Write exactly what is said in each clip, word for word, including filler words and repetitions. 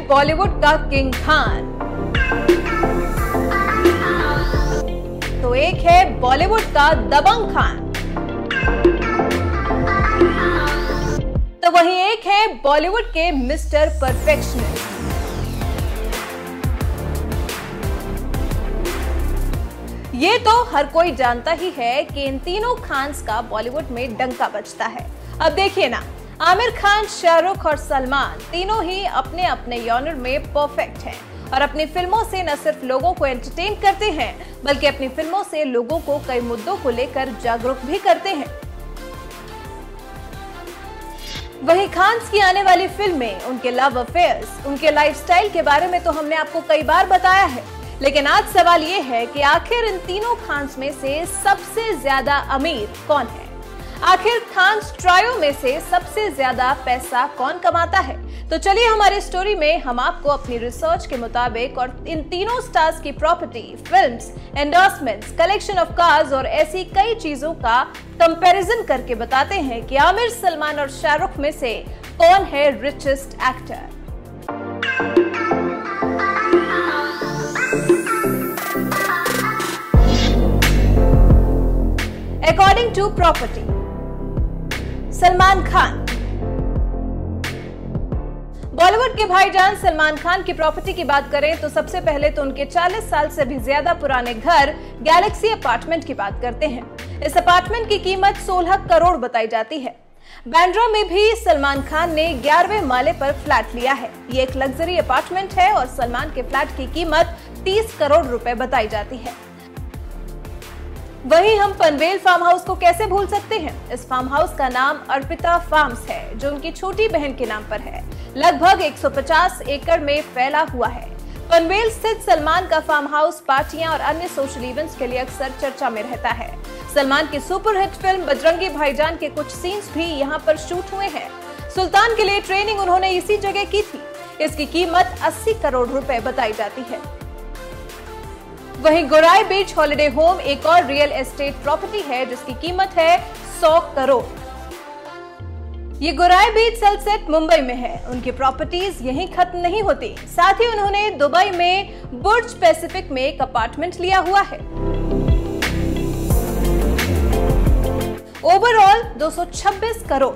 बॉलीवुड का किंग खान, तो एक है बॉलीवुड का दबंग खान, तो वहीं एक है बॉलीवुड के मिस्टर परफेक्शनिस्ट। ये तो हर कोई जानता ही है कि इन तीनों खान्स का बॉलीवुड में डंका बजता है। अब देखिए ना, आमिर खान, शाहरुख और सलमान तीनों ही अपने अपने जॉनर में परफेक्ट हैं और अपनी फिल्मों से न सिर्फ लोगों को एंटरटेन करते हैं बल्कि अपनी फिल्मों से लोगों को कई मुद्दों को लेकर जागरूक भी करते हैं। वहीं खान्स की आने वाली फिल्में, उनके लव अफेयर्स, उनके लाइफस्टाइल के बारे में तो हमने आपको कई बार बताया है, लेकिन आज सवाल ये है कि आखिर इन तीनों खान्स में से सबसे ज्यादा अमीर कौन है? आखिर खान्स ट्रायो में से सबसे ज्यादा पैसा कौन कमाता है? तो चलिए हमारी स्टोरी में हम आपको अपनी रिसर्च के मुताबिक और इन तीनों स्टार्स की property, films, endorsements, collection of cars और ऐसी कई चीजों का कंपैरिजन करके बताते हैं कि आमिर, सलमान और शाहरुख में से कौन है richest actor. According to property, Salman Khan. Bollywood के भाईजान सलमान खान की प्रॉपर्टी की बात करें तो सबसे पहले तो उनके चालीस साल से भी ज्यादा पुराने घर गैलेक्सी अपार्टमेंट की बात करते हैं। इस अपार्टमेंट की कीमत सोलह करोड़ बताई जाती है। बांद्रा में भी सलमान खान ने ग्यारहवें माले पर फ्लैट लिया है। ये एक लग्जरी अपार्टमेंट है और सलमान के फ्लैट की कीमत तीस करोड़ रुपए बताई जाती है। वहीं हम पनवेल फार्म हाउस को कैसे भूल सकते हैं। इस फार्म हाउस का नाम अर्पिता फार्म्स है, जो उनकी छोटी बहन के नाम पर है। लगभग एक सौ पचास एकड़ में फैला हुआ है। पनवेल स्थित सलमान का फार्म हाउस पार्टियां और अन्य सोशल इवेंट्स के लिए अक्सर चर्चा में रहता है। सलमान की सुपरहिट फिल्म बजरंगी भाईजान के कुछ सीन्स भी यहां पर शूट हुए हैं। सुल्तान के लिए ट्रेनिंग उन्होंने इसी जगह की थी। इसकी कीमत अस्सी करोड़ रुपए बताई जाती है। वहीं गोराई बीच हॉलिडे होम एक और रियल एस्टेट प्रॉपर्टी है जिसकी कीमत है सौ करोड़। ये गोराई बीच सनसेट मुंबई में है। उनकी प्रॉपर्टीज यहीं खत्म नहीं होती, साथ ही उन्होंने दुबई में बुर्ज पैसिफिक में एक अपार्टमेंट लिया हुआ है। ओवरऑल दो सौ छब्बीस करोड़।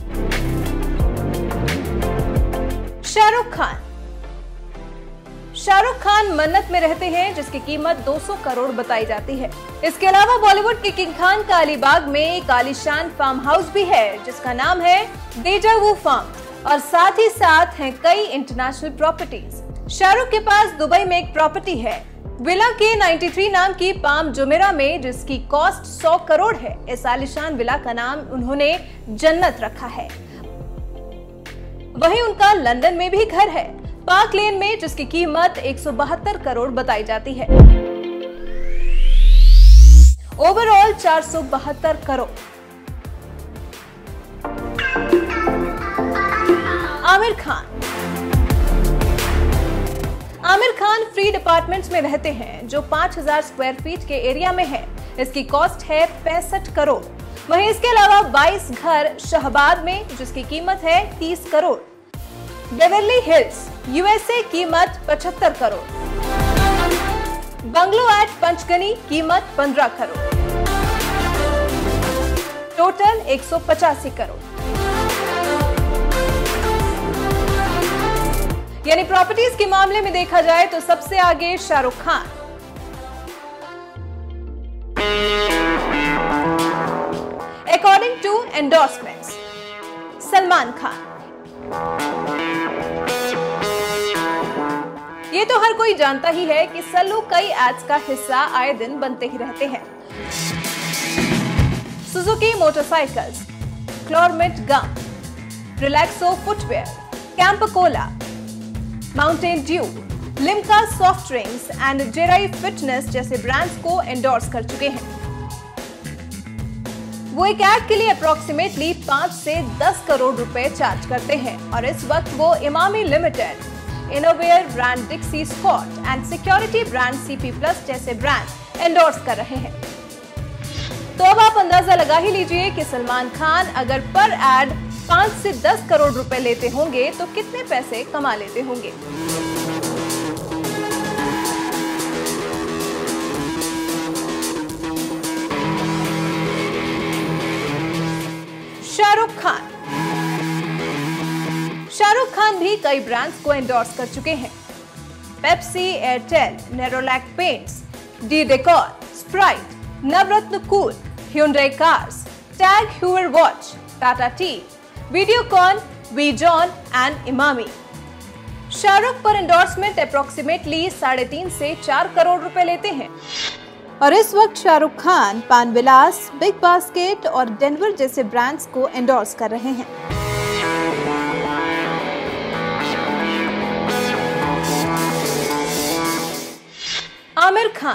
शाहरुख खान। शाहरुख खान मन्नत में रहते हैं जिसकी कीमत दो सौ करोड़ बताई जाती है। इसके अलावा बॉलीवुड के किंग खान का अलीबाग में एक आलीशान फार्म हाउस भी है जिसका नाम है डेजा वू फार्म और साथ ही साथ हैं कई इंटरनेशनल प्रॉपर्टीज। शाहरुख के पास दुबई में एक प्रॉपर्टी है विला के तिरानवे नाम की पाम जुमेरा में, जिसकी कॉस्ट सौ करोड़ है। इस आलीशान विला का नाम उन्होंने जन्नत रखा है। वहीं उनका लंदन में भी घर है, पार्क लेन में, जिसकी कीमत एक सौ बहत्तर करोड़ बताई जाती है। ओवरऑल चार सौ बहत्तर करोड़। आमिर खान। आमिर खान फ्रीड अपार्टमेंट्स में रहते हैं जो पांच हज़ार स्क्वायर फीट के एरिया में है। इसकी कॉस्ट है पैंसठ करोड़। वहीं इसके अलावा बाईस घर शाहबाद में जिसकी कीमत है तीस करोड़। बेवर्ली हिल्स यूएसए कीमत पचहत्तर करोड़। बंगलो एट पंचगनी कीमत पंद्रह करोड़। टोटल एक सौ पचासी करोड़। यानी प्रॉपर्टीज के मामले में देखा जाए तो सबसे आगे Shahrukh Khan. According to endorsements, Salman Khan. ये तो हर कोई जानता ही है कि सल्लू कई एड्स का हिस्सा आए दिन बनते ही रहते हैं। Suzuki motorcycles, Chlormint gum, Relaxo footwear, Campa cola, Mountain Dew, Limca soft drinks and जेराई फिटनेस जैसे ब्रांड्स को एंडोर्स कर चुके हैं। वो एक एड के लिए अप्रोक्सीमेटली पांच से दस करोड़ रुपए चार्ज करते हैं और इस वक्त वो इमामी लिमिटेड, इनोवेयर brand Dixcy Scott and security brand CP plus जैसे ब्रांड एंडोर्स कर रहे हैं। तो अब आप अंदाजा लगा ही लीजिए कि सलमान खान अगर पर एड पाँच से दस करोड़ रुपए लेते होंगे तो कितने पैसे कमा लेते होंगे? शाहरुख खान। शाहरुख खान भी कई ब्रांड्स को एंडोर्स कर चुके हैं। Pepsi, Airtel, Nerolac paints, D decor, Sprite, Navratna cool, Hyundai cars, Tag Heuer watch, Tata tea, Videocon, वीजॉन एंड इमामी। शाहरुख पर एंडोर्समेंट अप्रोक्सीमेटली साढ़े तीन से चार करोड़ रुपए लेते हैं। और इस वक्त शाहरुख खान पानविलास, बिग बास्केट और डेनवर जैसे ब्रांड्स को एंडोर्स कर रहे हैं। Aamir Khan.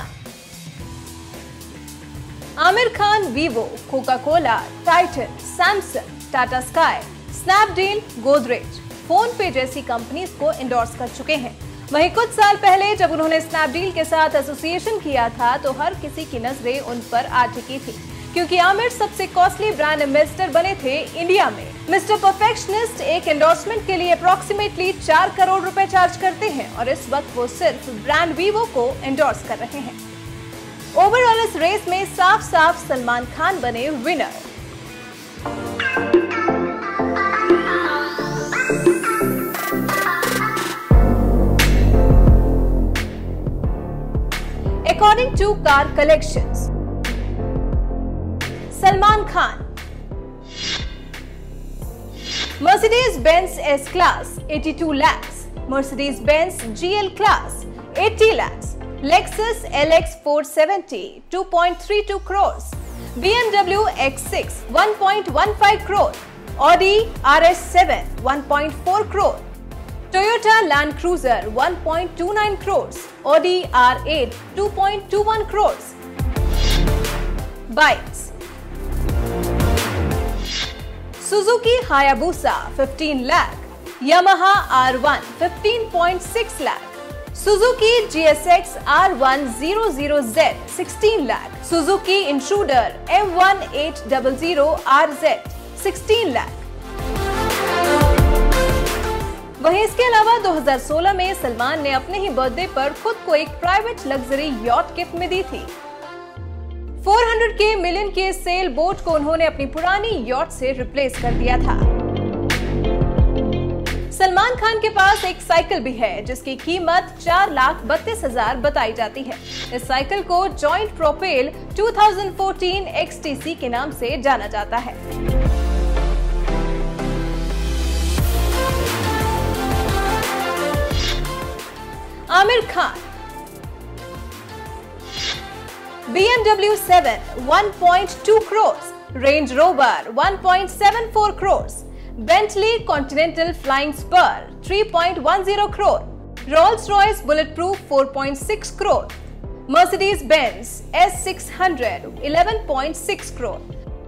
Aamir Khan Vivo, Coca Cola, Titan, Samsung, Tata Sky, Snapdeal, Godrej, PhonePe जैसी कंपनीज को एंडोर्स कर चुके हैं। वहीं कुछ साल पहले जब उन्होंने स्नैपडील के साथ एसोसिएशन किया था तो हर किसी की नजरें उन पर आ चुकी थी, क्योंकि आमिर सबसे कॉस्टली ब्रांड एम्बेसडर बने थे इंडिया में। मिस्टर परफेक्शनिस्ट एक एंडोर्समेंट के लिए अप्रोक्सीमेटली चार करोड़ रुपए चार्ज करते हैं और इस वक्त वो सिर्फ ब्रांड वीवो को एंडोर्स कर रहे हैं। ओवरऑल इस रेस में साफ साफ सलमान खान बने winner. According to car collections, Salman Khan, Mercedes-Benz S-Class eighty-two lakhs, Mercedes-Benz G L Class eighty lakhs, Lexus L X four seventy two point three two crores, B M W X six one point one five crore, Audi R S seven one point four crore, Toyota Land Cruiser one point two nine crores, Audi R eight two point two one crores. Bikes: Suzuki Hayabusa fifteen lakh, Yamaha R one fifteen point six lakh, Suzuki G S X R one hundred Z sixteen lakh, Suzuki Intruder M one eight hundred R Z sixteen lakh. वहीं इसके अलावा दो हज़ार सोलह में सलमान ने अपने ही birthday पर खुद को एक प्राइवेट लग्जरी यॉट गिफ्ट में दी थी। चार सौ के मिलियन के सेल बोट को उन्होंने अपनी पुरानी यॉट से रिप्लेस कर दिया था। सलमान खान के पास एक साइकिल भी है जिसकी कीमत चार लाख बत्तीस हजार बताई जाती है। इस साइकिल को जॉइंट प्रोपेल दो हज़ार चौदह एक्स टी सी के नाम से जाना जाता है। Aamir Khan: B M W seven one point two crores, Range Rover one point seven four crores, Bentley Continental Flying Spur three point one zero crore, Rolls-Royce Bulletproof four point six crore, Mercedes-Benz S six hundred eleven point six crore.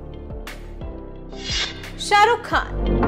Shahrukh Khan: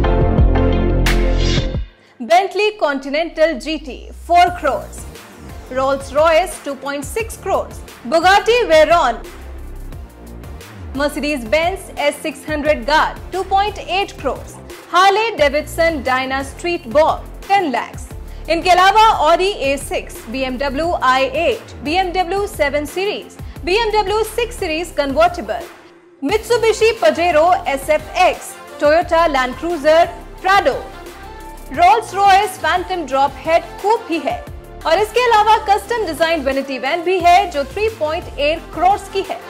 Bentley Continental G T four crores, Rolls-Royce two point six crores, Bugatti Veyron, Mercedes-Benz S six hundred Guard two point eight crores, Harley-Davidson Dyna Street Bog ten lakhs. इनके अलावा Audi A six, B M W I eight, B M W seven Series, B M W six Series Convertible, Mitsubishi Pajero S F X, Toyota Land Cruiser Prado, Rolls Royce Phantom drop head coupe भी है और इसके अलावा custom design vanity van भी है जो तीन point आठ करोड़ की है।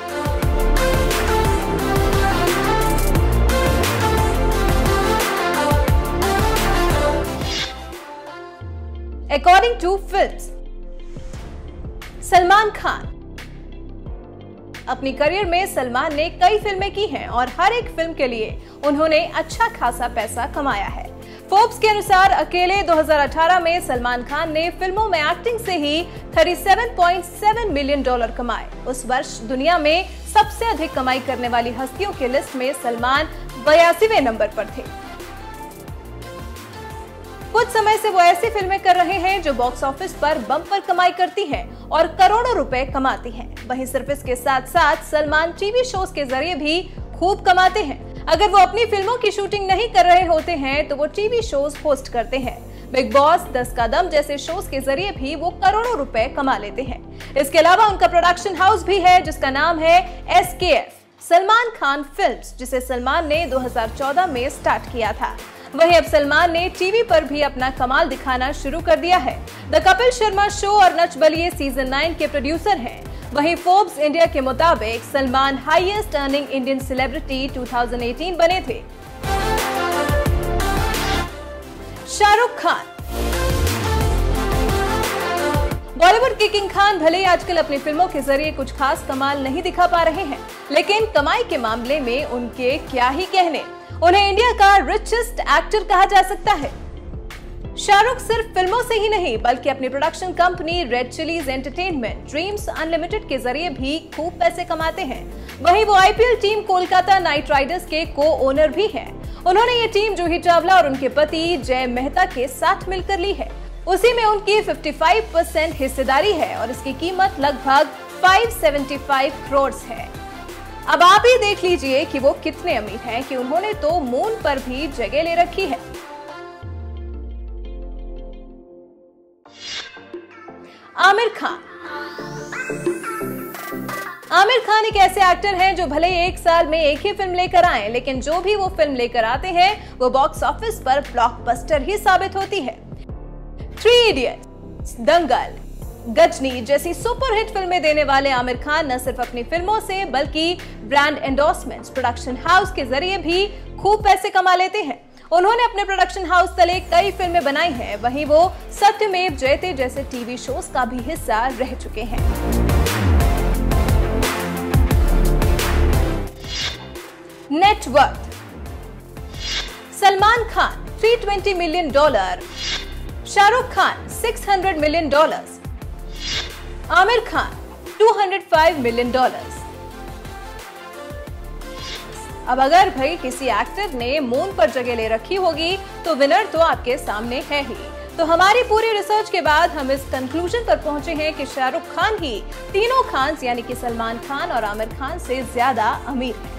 According to films, Salman Khan: अपनी करियर में सलमान ने कई फिल्में की हैं और हर एक फिल्म के लिए उन्होंने अच्छा खासा पैसा कमाया है। फोर्ब्स के अनुसार अकेले दो हज़ार अठारह में सलमान खान ने फिल्मों में एक्टिंग से ही सैंतीस पॉइंट सात मिलियन डॉलर कमाए। उस वर्ष दुनिया में सबसे अधिक कमाई करने वाली हस्तियों की लिस्ट में सलमान बयासीवें नंबर पर थे। कुछ समय से वो ऐसी फिल्में कर रहे हैं जो बॉक्स ऑफिस पर बम्पर कमाई करती हैं और करोड़ों रुपए कमाती हैं। वहीं सिर्फ इसके साथ साथ सलमान टीवी शोज के जरिए भी खूब कमाते हैं। अगर वो अपनी फिल्मों की शूटिंग नहीं कर रहे होते हैं तो वो टीवी शोज होस्ट करते हैं। बिग बॉस, दस कदम जैसे शोज के जरिए भी वो करोड़ों रुपए कमा लेते हैं। इसके अलावा उनका प्रोडक्शन हाउस भी है जिसका नाम है एस के एफ, सलमान खान फिल्म्स, जिसे सलमान ने दो हज़ार चौदह में स्टार्ट किया था। वहीं अब सलमान ने टीवी पर भी अपना कमाल दिखाना शुरू कर दिया है। द कपिल शर्मा शो और नच बलिए सीजन नाइन के प्रोड्यूसर हैं। वहीं फोर्ब्स इंडिया के मुताबिक Salman highest earning Indian celebrity दो हज़ार अठारह बने थे। शाहरुख खान। बॉलीवुड के किंग खान भले ही आजकल अपनी फिल्मों के जरिए कुछ खास कमाल नहीं दिखा पा रहे हैं, लेकिन कमाई के मामले में उनके क्या ही कहने। उन्हें इंडिया का रिचेस्ट एक्टर कहा जा सकता है। शाहरुख सिर्फ फिल्मों से ही नहीं बल्कि अपनी production company Red Chillies Entertainment Dreams Unlimited के जरिए भी खूब पैसे कमाते हैं। वहीं वो IPL team Kolkata Knight Riders के को ओनर भी हैं। उन्होंने ये टीम जूही चावला और उनके पति जय मेहता के साथ मिलकर ली है। उसी में उनकी पचपन परसेंट हिस्सेदारी है और इसकी कीमत लगभग पाँच सौ पचहत्तर करोड़ है। अब आप ही देख लीजिए कि वो कितने अमीर हैं कि उन्होंने तो मून पर भी जगह ले रखी है। आमिर खान। आमिर खान एक ऐसे एक्टर हैं जो भले एक साल में एक ही फिल्म लेकर आए, लेकिन जो भी वो फिल्म लेकर आते हैं वो बॉक्स ऑफिस पर ब्लॉकबस्टर ही साबित होती है। थ्री इडियट्स, दंगल, गजनी जैसी सुपरहिट फिल्में देने वाले आमिर खान न सिर्फ अपनी फिल्मों से बल्कि ब्रांड एंडोर्समेंट्स, प्रोडक्शन हाउस के जरिए भी खूब पैसे कमा लेते हैं। उन्होंने अपने प्रोडक्शन हाउस तले कई फिल्में बनाई हैं। वहीं वो सत्यमेव जयते जैसे टीवी शोज का भी हिस्सा रह चुके हैं। नेटवर्थ। सलमान खान तीन सौ बीस मिलियन डॉलर, शाहरुख खान छह सौ मिलियन डॉलर्स, आमिर खान दो सौ पाँच मिलियन डॉलर्स। अब अगर भाई किसी एक्टर ने मून पर जगह ले रखी होगी तो विनर तो आपके सामने है ही। तो हमारी पूरी रिसर्च के बाद हम इस कंक्लूजन पर पहुंचे हैं कि शाहरुख खान ही तीनों खान यानी कि सलमान खान और आमिर खान से ज्यादा अमीर हैं।